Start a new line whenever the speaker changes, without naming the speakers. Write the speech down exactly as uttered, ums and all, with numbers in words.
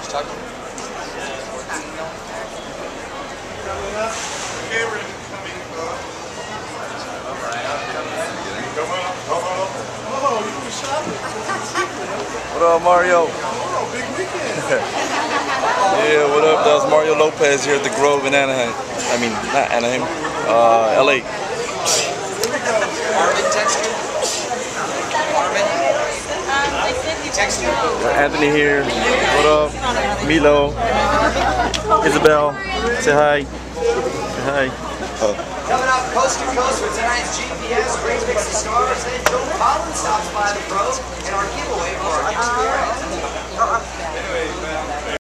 What up, Mario?
Oh, big weekend.
Yeah, what up? That was Mario Lopez here at the Grove in Anaheim. I mean, not Anaheim, uh, L A.
Armin text you? Armin? He text you?
Anthony here. What up? Milo. Isabel. Say hi. Say hi. Oh.
Coming up coast to coast with tonight's G P S, Great Mix of Stars, and Joe Collins stops by the Grove, and our giveaway for our next